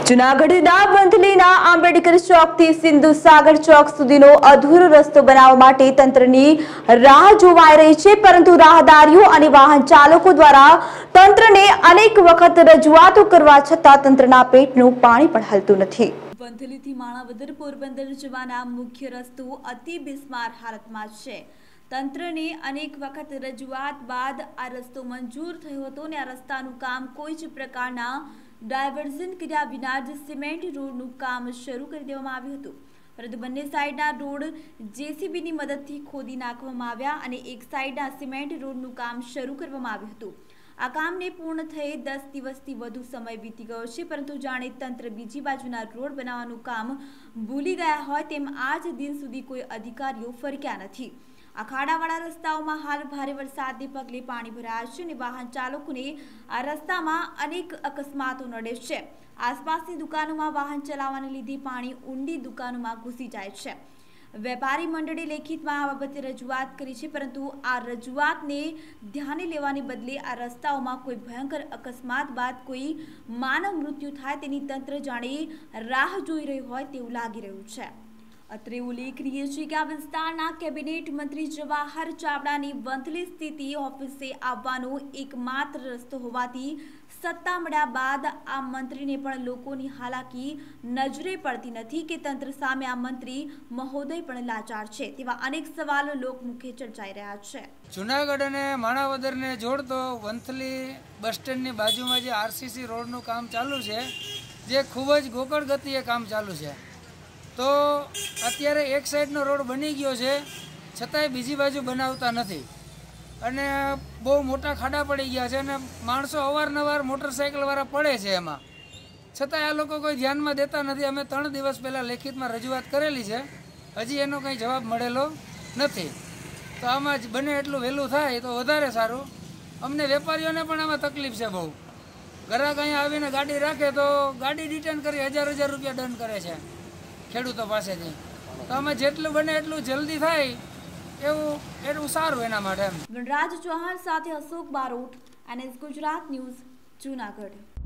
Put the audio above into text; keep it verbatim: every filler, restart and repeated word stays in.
જૂનાગઢના વંથલીના આંબેડકર ચોકથી સિંધુ સાગર ચોક સુધીનો અધૂરો રસ્તો બનાવવા માટે તંત્રની રાહ જોવાઈ રહી છે, પરંતુ રાહદારીઓ અને વાહન ચાલકો દ્વારા તંત્રને અનેક વખત રજૂઆતો કરવા છતાં તંત્રના પેટનું પાણી પણ હલતું નથી। વંથલીથી માણાવદર પોરબંદર જવાના મુખ્ય રસ્તો અતિ બિસ્માર હાલતમાં છે। તંત્રને અનેક વખત રજૂઆત બાદ આ રસ્તો મંજૂર થયો હતો અને આ રસ્તાનું કામ કોઈ જ પ્રકારના ડાયવર્ઝન કર્યા વિના જ સિમેન્ટ રોડનું કામ શરૂ કરી દેવામાં આવ્યું હતું, પરંતુ બંને સાઈડના રોડ જેસીબીની મદદથી ખોદી નાખવામાં આવ્યા અને એક સાઈડના સિમેન્ટ રોડનું કામ શરૂ કરવામાં આવ્યું હતું। આ કામને પૂર્ણ થઈ દસ દિવસથી વધુ સમય વીતી ગયો છે, પરંતુ જાણે તંત્ર બીજી બાજુના રોડ બનાવવાનું કામ ભૂલી ગયા હોય તેમ આજ દિન સુધી કોઈ અધિકારીઓ ફરક્યા નથી। આ ખાડાવાળા રસ્તાઓમાં હાલ ભારે વરસાદને પગલે પાણી ભરાયા છે અને વાહન ચાલકોને આ રસ્તામાં અનેક અકસ્માતો નડે છે। આસપાસની દુકાનોમાં વાહન ચલાવવાને લીધે પાણી ઊંડી દુકાનોમાં ઘૂસી જાય છે। વેપારી મંડળે લેખિતમાં આ બાબતે રજૂઆત કરી છે, પરંતુ આ રજૂઆતને ધ્યાને લેવાને બદલે આ રસ્તાઓમાં કોઈ ભયંકર અકસ્માત બાદ કોઈ માનવ મૃત્યુ થાય તેની તંત્ર જાણે રાહ જોઈ રહ્યું હોય તેવું લાગી રહ્યું છે। અત્રે ઉલ્લેખનીય છે કે આ વિસ્તારના કેબિનેટ મંત્રી જવાહર ચાવડાની વંથલી સ્થિતિ ઓફિસે આવવાનો એકમાત્ર રસ્તો હોવાથી સત્તા મળ્યા બાદ આ મંત્રીને પણ લોકોની હાલાકી નજરે પડતી નથી કે તંત્ર સામે આ મંત્રી મહોદય પણ લાચાર છે, તેવા અનેક સવાલો લોકમુખે ચર્ચાઈ રહ્યા છે। જૂનાગઢ અને માણાવદરને જોડતો વંથલી બસ સ્ટેન્ડની બાજુમાં જે આરસીસી રોડનું કામ ચાલુ છે, જે ખૂબ જ ગોકળ ગતિએ કામ ચાલુ છે, તો અત્યારે એક સાઈડનો રોડ બની ગયો છે, છતાંય બીજી બાજુ બનાવતા નથી અને બહુ મોટા ખાડા પડી ગયા છે અને માણસો અવારનવાર મોટરસાઇકલવાળા પડે છે એમાં, છતાંય આ લોકો કોઈ ધ્યાનમાં દેતા નથી। અમે ત્રણ દિવસ પહેલાં લેખિતમાં રજૂઆત કરેલી છે, હજી એનો કંઈ જવાબ મળેલો નથી। તો આમાં જ બને એટલું વહેલું થાય તો વધારે સારું। અમને વેપારીઓને પણ આમાં તકલીફ છે બહુ। ગ્રાહક અહીંયા આવીને ગાડી રાખે તો ગાડી રિટર્ન કરી હજાર હજાર રૂપિયા દંડ કરે છે ખેડૂતો પાસેથી। તો આમાં જેટલું બને એટલું જલ્દી થાય એવું એટલું સારું એના માટે। વનરાજ ચૌહાણ સાથે અશોક બારોટ, એનએસ ગુજરાત ન્યૂઝ, જૂનાગઢ।